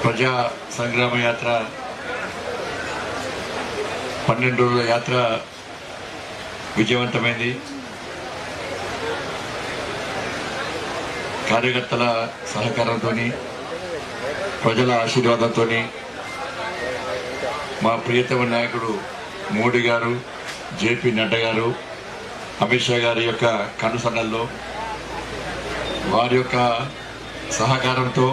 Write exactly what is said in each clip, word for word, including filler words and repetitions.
ప్రజా సంగ్రామ యాత్ర పన్నెండు రోజుల యాత్ర విజయవంతమైంది. కార్యకర్తల సహకారంతో, ప్రజల ఆశీర్వాదంతో, మా ప్రియతమ నాయకుడు మోడీ గారు, జేపీ నడ్డా గారు, అమిత్ షా గారి యొక్క కనుసన్నల్లో, వారి యొక్క సహకారంతో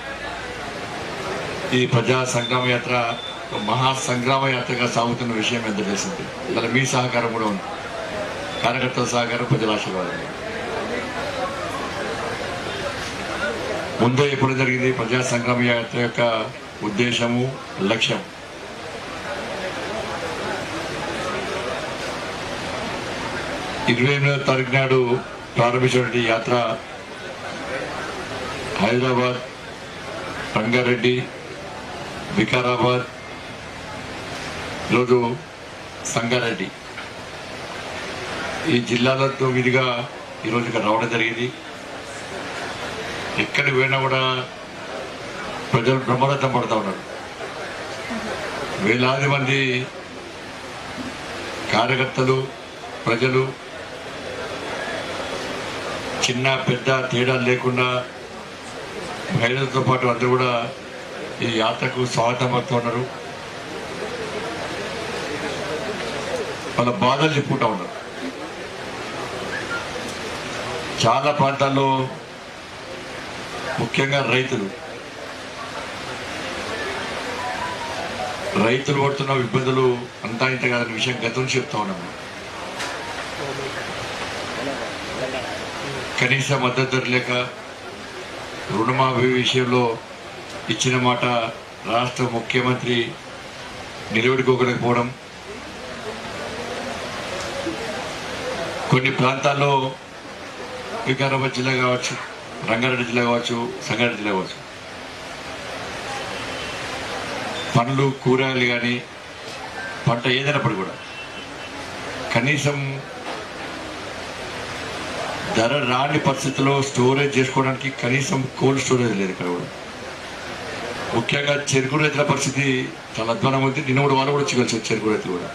ఈ ప్రజా సంగ్రామ యాత్ర మహా సంగ్రామ యాత్రగా సాగుతున్న విషయం ఎంత తెలిసింది. ఇలా మీ సహకారం కూడా ఉంది, కార్యకర్తల సహకారం, ప్రజల ఆశీర్వాదం. ముందే ఎప్పుడు జరిగింది ప్రజా సంగ్రామ యాత్ర యొక్క ఉద్దేశము, లక్ష్యం? ఇరవై ఎనిమిదవ తారీఖు నాడు ప్రారంభించినటువంటి యాత్ర హైదరాబాద్, రంగారెడ్డి, వికారాబాద్, ఈరోజు సంగారెడ్డి, ఈ జిల్లాలతో మీదుగా ఈరోజు ఇక్కడ రావడం జరిగింది. ఎక్కడికి పోయినా కూడా ప్రజలు బ్రహ్మరథం పడుతూ ఉన్నారు. వేలాది మంది కార్యకర్తలు, ప్రజలు చిన్న పెద్ద తేడా లేకుండా మహిళలతో పాటు అందరూ కూడా ఈ యాత్రకు స్వాగతం పడుతూ ఉన్నారు. వాళ్ళ బాధలు చెప్పుకుంటూ ఉన్నారు. చాలా ప్రాంతాల్లో ముఖ్యంగా రైతులు రైతులు పడుతున్న ఇబ్బందులు అంతా ఇంత కాదని విషయం గతం చెప్తా ఉన్నాము. కనీస మద్దతు ధర లేక, రుణమాఫీ విషయంలో ఇచ్చిన మాట రాష్ట్ర ముఖ్యమంత్రి నిలబెట్టుకోకపోవడం, కొన్ని ప్రాంతాల్లో వికారాబాద్ జిల్లా కావచ్చు, రంగారెడ్డి జిల్లా కావచ్చు, సంగారెడ్డి జిల్లా కావచ్చు, పండ్లు, కూరగాయలు కానీ పంట ఏదైనప్పుడు కూడా కనీసం ధర రాని పరిస్థితుల్లో స్టోరేజ్ చేసుకోవడానికి కనీసం కోల్డ్ స్టోరేజ్ లేదు ఇక్కడ కూడా. ముఖ్యంగా చెరుకు రైతుల పరిస్థితి చాలా అధ్వానం ఉంది. నిన్న కూడా వాళ్ళు కూడా వచ్చి చెరుకు రైతులు కూడా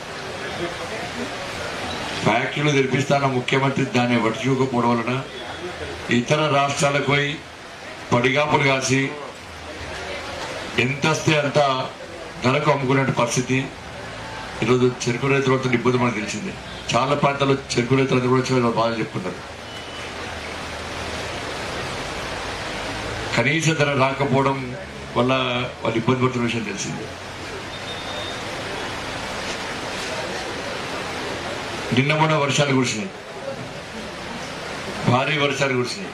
ఫ్యాక్టరీలు తెరిపిస్తాన ముఖ్యమంత్రి దాన్ని పట్టించుకోకపోవడం వలన ఇతర రాష్ట్రాలకు పోయి పడిగాపులు కాసి ఎంత వస్తే అంత ధరకు అమ్ముకునే పరిస్థితి. ఈరోజు చెరుకు రైతులతో ఇబ్బంది మనకు తెలిసిందే. చాలా ప్రాంతాల్లో చెరుకు రైతులందరూ కూడా వచ్చి బాధ చెప్పుకుంటారు. కనీస ధర రాకపోవడం వల్ల వాళ్ళు ఇబ్బంది పడుతున్న విషయం తెలిసిందే. నిన్న మొన్న వర్షాలు కురిసినాయి, భారీ వర్షాలు కురిసినాయి.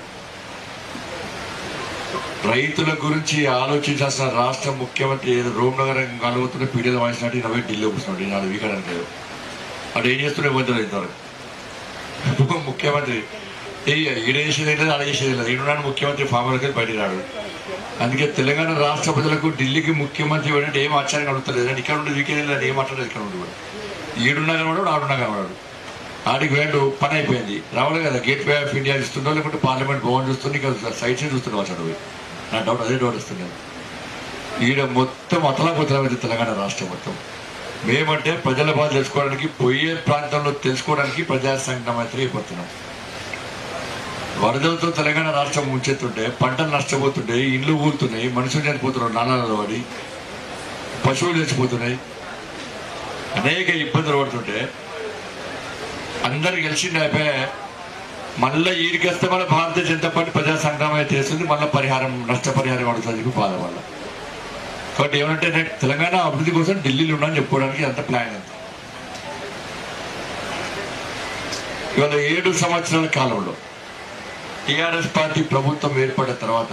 రైతుల గురించి ఆలోచించాల్సిన రాష్ట్ర ముఖ్యమంత్రి ఏదో రోమ్ నగరం కలుగుతున్న పీడియలు వాయించినట్టు నవ్వే ఢిల్లీ కూర్చున్నాడు. నాలుగు వీకడానికి లేదు అటు ఏం చేస్తున్నా ఇబ్బందులు ఇంతవరకు. ముఖ్యమంత్రి ఈడ చేసేది లేదు, ఆడ చేసేది లేదు. ఈడున్నాడు ముఖ్యమంత్రి ఫార్మర్కి బయటికి రాడు. అందుకే తెలంగాణ రాష్ట్ర ప్రజలకు ఢిల్లీకి ముఖ్యమంత్రి అంటే ఏం ఆశ్చర్యం అడుగుతలేదు. ఇక్కడ ఉండి వీకెండ్ లేదు, ఏం మాట్లాడలేదు. ఇక్కడ ఉండి కూడా ఈడున్నా కనబడాడు, ఆడున్నా కనబడాడు. ఆడికి వేండు పని అయిపోయింది. రావాలి కదా, గేట్ వే ఆఫ్ ఇండియా ఇస్తుండో లేకుంటే పార్లమెంట్ భవన్ చూస్తుంది, ఇంకా సైట్స్ చూస్తున్నావు అసలు. నా డౌట్ అదే డౌట్ వస్తుంది. ఈడ మొత్తం అతలాకుతలమైంది తెలంగాణ రాష్ట్రం మొత్తం. మేమంటే ప్రజల బాధ తెలుసుకోవడానికి, పోయే ప్రాంతంలో తెలుసుకోవడానికి ప్రజా సంఘం అయితే అయిపోతున్నాం. వరదలతో తెలంగాణ రాష్ట్రం ముంచెత్తుంటే, పంటలు నష్టపోతుంటే, ఇండ్లు ఊరుతున్నాయి, మనుషులు చనిపోతున్నారు, నానాలలో పడి పశువులు చచ్చిపోతున్నాయి, అనేక ఇబ్బందులు పడుతుంటే అందరు గెలిచింది అయిపోయి మళ్ళీ ఈడికేస్తే మన భారతీయ జనతా పార్టీ ప్రజా సంగ్రామం అయితే చేస్తుంది. మళ్ళీ పరిహారం, నష్టపరిహారం అడుగుతుంది చెప్పి బాధ వల్ల. కాబట్టి ఏమంటే నేను తెలంగాణ అభివృద్ధి కోసం ఢిల్లీలో ఉన్నాను చెప్పుకోవడానికి అంత ప్లాన్ ఎంత. ఇవాళ ఏడు సంవత్సరాల కాలంలో టీఆర్ఎస్ పార్టీ ప్రభుత్వం ఏర్పడిన తర్వాత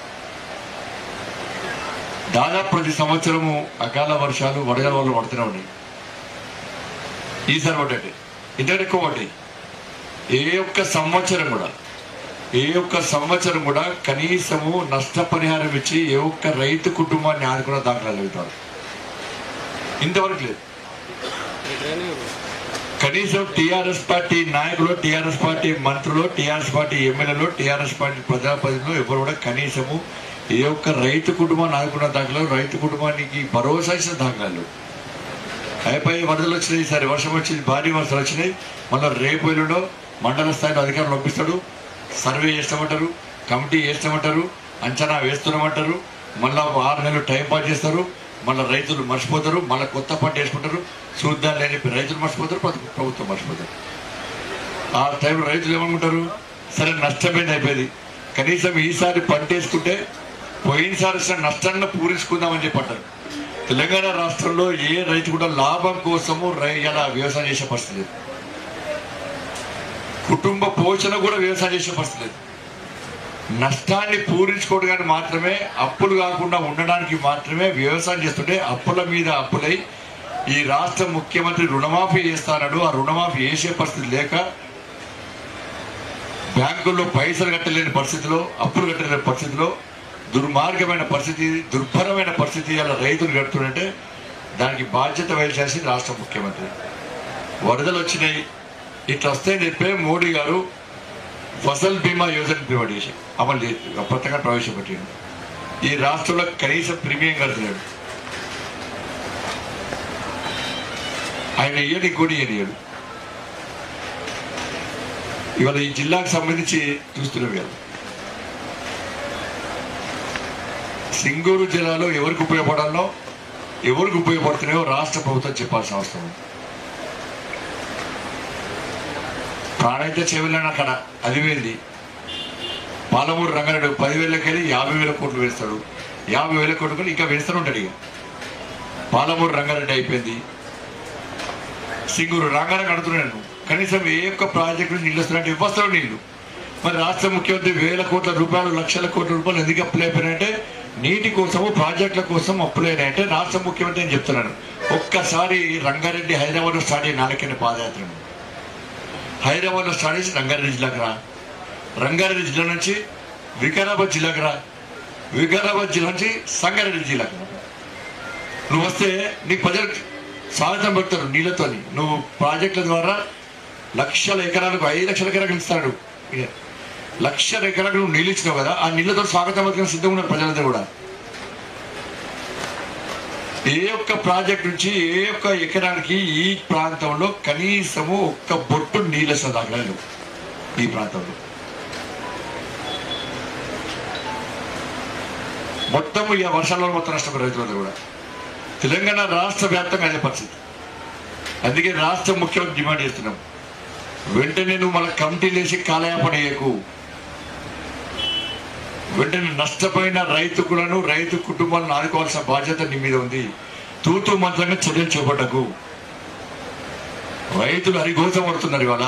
దాదాపు ప్రతి సంవత్సరము అకాల వర్షాలు, వడగల వల్ల పడుతూనే ఉన్నాయి. ఈసారి ఒకటి ఇంతకంటే ఎక్కువ ఒకటి. ఏ ఒక్క సంవత్సరం కూడా ఏ ఒక్క సంవత్సరం కూడా కనీసము నష్టపరిహారం ఇచ్చి ఏ ఒక్క రైతు కుటుంబాన్ని ఆదుకున్న దాఖలాలు అవుతారు ఇంతవరకు లేదు. కనీసం టీఆర్ఎస్ పార్టీ నాయకులు, టీఆర్ఎస్ పార్టీ మంత్రులు, టీఆర్ఎస్ పార్టీ ఎమ్మెల్యేలు, టీఆర్ఎస్ పార్టీ ప్రజాప్రతినిధులు ఎవరు కూడా కనీసము ఏ ఒక్క రైతు కుటుంబాన్ని ఆదుకున్న దాఖలు, రైతు కుటుంబానికి భరోసా ఇచ్చిన దాఖలు. అయిపోయి వరదలు వచ్చినాయి, సరే వర్షం వచ్చింది, భారీ వర్షాలు వచ్చినాయి, మళ్ళీ రేపు ఎల్లుండో మండల స్థాయిలో అధికారులు పంపిస్తాడు, సర్వే చేస్తామంటారు, కమిటీ చేస్తామంటారు, అంచనా వేస్తున్నామంటారు, మళ్ళీ ఆరు నెలలు టైం పాస్ చేస్తారు, మళ్ళీ రైతులు మర్చిపోతారు, మళ్ళీ కొత్త పంట వేసుకుంటారు, చూద్దాం లేని రైతులు మర్చిపోతారు, ప్రభుత్వం మర్చిపోతారు. ఆ టైంలో రైతులు ఏమనుకుంటారు, సరే నష్టమైంది అయిపోయింది, కనీసం ఈసారి పంట వేసుకుంటే పోయినసారి వచ్చిన నష్టాన్ని పూరించుకుందామని చెప్పి అంటారు. తెలంగాణ రాష్ట్రంలో ఏ రైతు కూడా లాభం కోసము ఇలా వ్యవసాయం చేసే పరిస్థితి లేదు, కుటుంబ పోషణ కూడా వ్యవసాయం చేసే పరిస్థితి లేదు. నష్టాన్ని పూరించుకోవడానికి మాత్రమే, అప్పులు కాకుండా ఉండడానికి మాత్రమే వ్యవసాయం చేస్తుంటే అప్పుల మీద అప్పులై ఈ రాష్ట్ర ముఖ్యమంత్రి రుణమాఫీ చేస్తాడు. ఆ రుణమాఫీ చేసే పరిస్థితి లేక బ్యాంకుల్లో పైసలు కట్టలేని పరిస్థితిలో, అప్పులు కట్టలేని పరిస్థితిలో, దుర్మార్గమైన పరిస్థితి, దుర్భరమైన పరిస్థితి అలా రైతులు గడుపుతుంటే దానికి బాధ్యత వహించాల్సి రాష్ట్ర ముఖ్యమంత్రి. వరదలు వచ్చినాయి, ఇట్లా వస్తాయని చెప్పే మోడీ గారు ఫసల్ బీమా యోజన ఇంప్లిమెంట్ చేసి అమలు చేసి పథకాన్ని ప్రవేశపెట్టింది. ఈ రాష్ట్రంలో కనీసం ప్రీమియం కడుతున్నాడు ఆయన, ఇయ్యడు ఇంకోటి ఇయ్యడు. ఇవాళ ఈ జిల్లాకు సంబంధించి చూస్తున్నాం కదా, సింగూరు జిల్లాలో ఎవరికి ఉపయోగపడాలో, ఎవరికి ఉపయోగపడుతున్నాయో రాష్ట్ర ప్రభుత్వం చెప్పాల్సిన అవసరం ఉంది. ప్రాణైతే చెవిలేని అక్కడ అది వేంది, పాలమూరు రంగారెడ్డి పదివేలకి వెళ్ళి యాభై వేల కోట్లు వేస్తాడు, యాభై వేల కోట్లు ఇంకా వేస్తూనే ఉంటాడు. ఇక పాలమూరు రంగారెడ్డి అయిపోయింది, సింగూరు రంగారెడ్డి కడుతున్నాను, కనీసం ఏ ఒక్క ప్రాజెక్టు నీళ్ళు వస్తున్నట్టు ఇవ్వస్తాడు నీళ్లు. మరి రాష్ట్ర ముఖ్యమంత్రి వేల కోట్ల రూపాయలు, లక్షల కోట్ల రూపాయలు ఎందుకు అప్పులు అయిపోయినాయంటే నీటి కోసము, ప్రాజెక్టుల కోసం అప్పులైనాయంటే రాష్ట్ర ముఖ్యమంత్రి అని చెప్తున్నాను. ఒక్కసారి రంగారెడ్డి హైదరాబాద్లో స్టార్ట్ అయిన నాలుగైన పాదయాత్రను హైదరాబాద్లో స్టార్ట్ చేసి రంగారెడ్డి జిల్లాకు రా, రంగారెడ్డి జిల్లా నుంచి వికారాబాద్ జిల్లాకు రా, వికారాబాద్ జిల్లా నుంచి సంగారెడ్డి జిల్లాకు రా. నువ్వు వస్తే నీకు ప్రజలు స్వాగతం పెడతారు నీళ్ళతో. నువ్వు ప్రాజెక్టుల ద్వారా లక్షల ఎకరాలకు, ఐదు లక్షల ఎకరాలకు ఇస్తాడు, లక్షల ఎకరాలకు నువ్వు నీళ్ళు ఇచ్చినావు కదా, ఆ నీళ్ళతో స్వాగతం పథకం సిద్ధంగా ఉన్నారు ప్రజలంతా కూడా. ఏ ఒక్క ప్రాజెక్ట్ నుంచి ఏ ఒక్క ఎకరానికి ఈ ప్రాంతంలో కనీసము ఒక్క బొట్టు నీళ్ళు దాఖలేదు ఈ ప్రాంతంలో. మొత్తం ఈ వర్షాలలో మొత్తం నష్టపోయి రైతులందరూ కూడా. తెలంగాణ రాష్ట్ర వ్యాప్తంగా అదే పరిస్థితి. అందుకే రాష్ట్ర ముఖ్యమంత్రి డిమాండ్ చేస్తున్నాం, వెంటనే నువ్వు మళ్ళీ కమిటీలు వేసి కాలయాపన చేయకు, వెంటనే నష్టపోయిన రైతులను, రైతు కుటుంబాలను ఆదుకోవాల్సిన బాధ్యత నీ మీద ఉంది. తూతూ మంత్రంగా చర్యలు చేపట్టకు. రైతులు హరిఘోషం పడుతున్నారు ఇవాళ,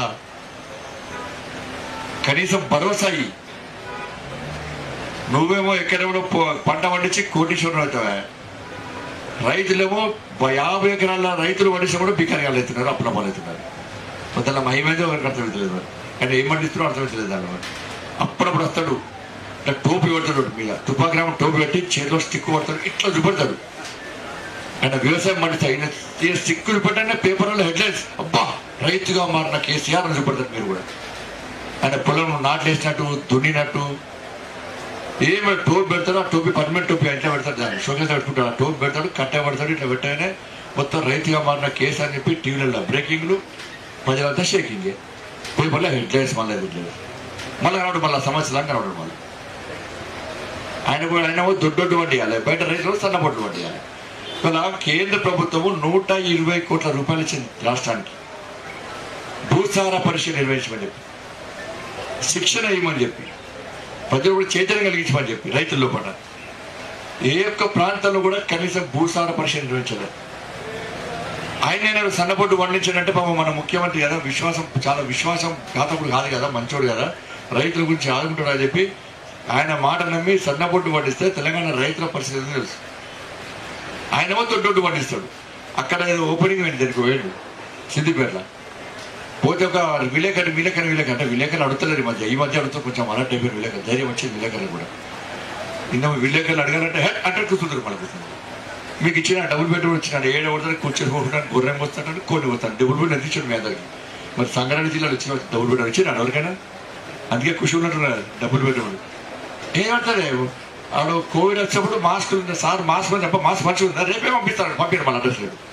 కనీసం భరోసా అయ్యి. నువ్వేమో ఎక్కడెవడో పంట పండించి కోటీశ్వరం అవుతావా, రైతులేమో యాభై ఎకరాల రైతులు పండించిన కూడా బికారిగాలు అవుతున్నారు, అప్పుల పాలవుతున్నారు. మొదల మహిమేదో ఎవరికి అర్థమవుతలేదు, అంటే ఏం పండిస్తున్నారో అర్థమవుతలేదు. దాని అప్పుడప్పుడు వస్తాడు ఇట్లా టోపీ పడతాడు, మీద తుపాగ్రామం టోపీ పెట్టి చేతిలో స్టిక్ పడతాడు, ఇట్లా చూపెడతాడు. ఆయన వ్యవసాయం పండిస్తాడు, ఆయన స్టిక్కులు పెట్టండి పేపర్లో హెడ్లైన్స్, అబ్బా రైతుగా మారిన కేసీఆర్ అని చూపెడతాడు. మీరు కూడా ఆయన పొలం నాట్లు వేసినట్టు, దున్నినట్టు ఏమి టోపీ పెడతాడు. ఆ టోపీ పర్మనెంట్ టోపీ ఇంట్లో పెడతాడు, దాన్ని షోకేస్ పెట్టుకుంటాడు. ఆ టోపీ పెడతాడు, కట్ట పడతాడు, ఇట్లా పెట్టగానే మొత్తం రైతుగా మారిన కేసు అని చెప్పి టీవీలలో బ్రేకింగ్లు, ప్రజలంతా షేకింగ్, పేపర్లో హెడ్లైన్స్, మళ్ళీ హెడ్లైన్స్ మళ్ళీ కనవడం, మళ్ళీ సంవత్సరాలు కనవడం. మళ్ళీ ఆయన కూడా ఆయన దొడ్డొడ్డు వడ్డీయాలి, బయట రైతులు సన్నబొడ్డు వడ్డీయాలి. ఇలా కేంద్ర ప్రభుత్వము నూట ఇరవై కోట్ల రూపాయలు ఇచ్చింది రాష్ట్రానికి, భూసార పరీక్ష నిర్వహించమని చెప్పి, శిక్షణ ఇవ్వమని చెప్పి, ప్రజలు కూడా చైతన్యం కలిగించమని చెప్పి, రైతుల్లో పాట ఏ ఒక్క ప్రాంతంలో కూడా కనీసం భూసార పరీక్ష నిర్వహించలేదు. ఆయన సన్నబొడ్డు పండించాడంటే పాపం మన ముఖ్యమంత్రి కదా, విశ్వాసం చాలా విశ్వాసం ఘాతకుడు కాదు కదా, మంచోడు కదా, రైతుల గురించి ఆదుకుంటాడు అని చెప్పి ఆయన మాట నమ్మి సన్నబొడ్డు పండిస్తే తెలంగాణ రైతుల పరిస్థితి తెలుసు. ఆయనేమో దొడ్డొడ్డు పండిస్తాడు. అక్కడ ఏదో ఓపెనింగ్ అయింది, దానికి వేడు సిద్దిపేటలో పోతే ఒక విలేకరు విలేకరు విలేకరు అంటే విలేకరులు అడుగుతలేరు ఈ మధ్య, ఈ మధ్య అడుగుతూ కొంచెం అలర్ట్ అయిపోయిన విలేకరు, ధైర్యం వచ్చింది విలేకరులు కూడా. ఇంత విలేకరులు అడగాలంటే హెడ్ అంటే కూర్చుంటారు, మళ్ళీ కూర్చుంటారు. మీకు ఇచ్చిన డబుల్ బెడ్రూమ్ వచ్చినాడు ఏడు కొడతాను కూర్చొని కొట్టుకుంటాను గుర్రం వస్తాను కొన్ని వస్తాను డబుల్ బెడ్ ఎంత ఇచ్చాడు మీ అందరికి మరి సంగారెడ్డి జిల్లాలో వచ్చిన డబుల్ బెడ్రూమ్ ఇచ్చినాడు ఎవరికైనా అందుకే ఖుషి ఉన్నట్టున్నారు డబుల్ బెడ్రూమ్ ఏమంటారే ఆడు కోవిడ్ వచ్చినప్పుడు మాస్క్ సార్ మాస్క్ అని చెప్ప మాస్క్ మంచిగా ఉందా రేపే పంపిస్తాడు పంపించడం మన అడ్రస్ లేదు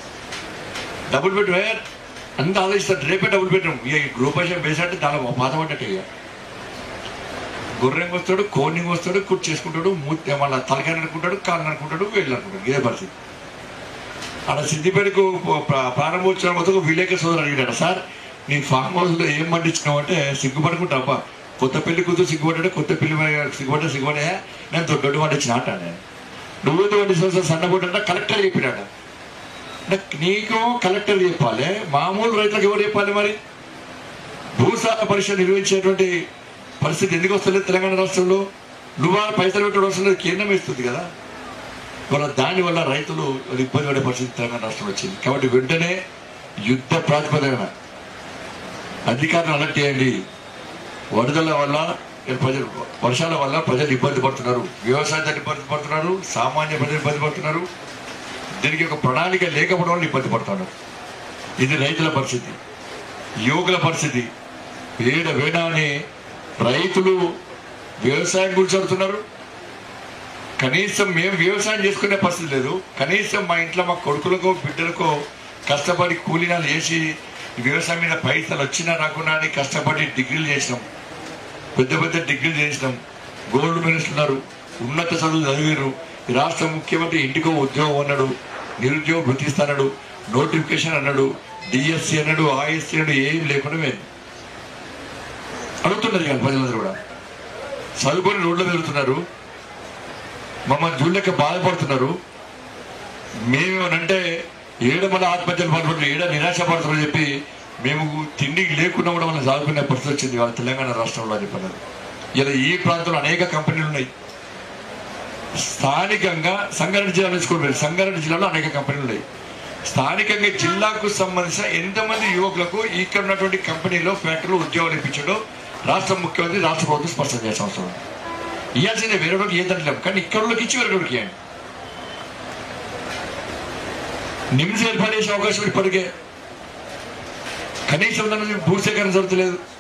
డబుల్ బెడ్రూమ్ అంత ఆలోచిస్తాడు రేపే డబుల్ బెడ్రూమ్ ఇక గ్రూప్ వైజ్ బేస్ అంటే చాలా బాధ పడ్డట్టు ఇక గొర్రెంగా వస్తాడు కోడింగ్ వస్తాడు కుట్ చేసుకుంటాడు మూర్తి మళ్ళీ తలకాయ అనుకుంటాడు కాళ్ళు అనుకుంటాడు వేళ్ళు అనుకుంటాడు ఇదే పరిస్థితి అక్కడ సిద్దిపేటకు ప్రారంభోత్సవం మొత్తం విలేక సోదరు అడిగాడు సార్ నీ ఫామ్ హౌస్లో ఏం పండించినావు అంటే సిగ్గుపడుకుంటా అబ్బా కొత్త పెళ్లి కూతురు సిగ్గుపడ్డాడు కొత్త పెళ్లి సిగ్గుపడ్డా సిగ్గుపడే నేను దొడ్డు పండించిన అంట నేను నువ్వేదో పండించిన సన్నబడ్డా కలెక్టర్ చెప్పినాడు అంటే నీకు కలెక్టర్ చెప్పాలి మామూలు రైతులకు ఎవరు చెప్పాలి మరి భూసార పరీక్ష నిర్వహించేటువంటి పరిస్థితి ఎందుకు వస్తలేదు తెలంగాణ రాష్ట్రంలో నువ్వు పైసలు పెట్టడం అవసరం లేదు కేంద్రం ఇస్తుంది కదా వాళ్ళ దానివల్ల రైతులు ఇబ్బంది పడే పరిస్థితి తెలంగాణ రాష్ట్రంలో వచ్చింది కాబట్టి వెంటనే యుద్ధ ప్రాతిపదికన అధికారులను అలర్ట్ చేయండి వరదల వల్ల ప్రజలు వర్షాల వల్ల ప్రజలు ఇబ్బంది పడుతున్నారు వ్యవసాయాన్ని ఇబ్బంది పడుతున్నారు సామాన్య ప్రజలు ఇబ్బంది పడుతున్నారు దీనికి ఒక ప్రణాళిక లేకపోవడం వల్ల ఇబ్బంది పడుతున్నారు ఇది రైతుల పరిస్థితి యువకుల పరిస్థితి వేడ వేడ అని రైతులు వ్యవసాయం గురించి అడుగుతున్నారు కనీసం మేము వ్యవసాయం చేసుకునే పరిస్థితి లేదు కనీసం మా ఇంట్లో మా కొడుకులకో బిడ్డలకో కష్టపడి కూలీనాలు వేసి వ్యవసాయం మీద పైసలు వచ్చినా రాకున్నా అని కష్టపడి డిగ్రీలు చేసినాం పెద్ద పెద్ద డిగ్రీలు చేసినాం గోల్డ్ మెడల్స్ ఉన్నారు ఉన్నత చదువులు చదివారు ఈ రాష్ట్ర ముఖ్యమంత్రి ఇంటికో ఉద్యోగం అన్నాడు నిరుద్యోగం గుర్తిస్తాడు నోటిఫికేషన్ అన్నాడు డిఎస్సి అన్నాడు ఆఎస్సి అన్నాడు ఏం లేకుండా మేము అడుగుతున్నారు కానీ ప్రజలందరూ కూడా చదువుకొని రోడ్లో వెళ్తున్నారు మమ్మల్ని చూడలేక బాధపడుతున్నారు మేమేమనంటే ఏడ మన ఆత్మహత్యలు పాల్పడుతున్నారు ఏడ నిరాశ పడుతున్నారని చెప్పి మేము తిండికి లేకుండా కూడా మనం చదువుకునే పరిస్థితి వచ్చింది వాళ్ళ తెలంగాణ రాష్ట్రంలో అని చెప్పన్నారు ఇలా ఈ ప్రాంతంలో అనేక కంపెనీలు ఉన్నాయి స్థానికంగా సంగారెడ్డి జిల్లా తీసుకోవాలి సంగారెడ్డి జిల్లాలో అనేక కంపెనీలు ఉన్నాయి స్థానికంగా జిల్లాకు సంబంధించిన ఎంతమంది యువకులకు ఇక్కడ ఉన్నటువంటి కంపెనీలో ఫ్యాక్టరీలో ఉద్యోగాలు ఇప్పించడం రాష్ట్ర ముఖ్యమంత్రి రాష్ట్ర ప్రభుత్వం స్పష్టం చేసిన అవసరం ఇవ్వాల్సిందే వేరేవాడికి ఏదంటలేము కానీ ఇక్కడకి ఇచ్చి వేరేవాడికి ఇవ్వండి నిమ్స్ ఏర్పాటు చేసే అవకాశం ఇప్పటికే కనీసం భూసేకరణ జరుగుతలేదు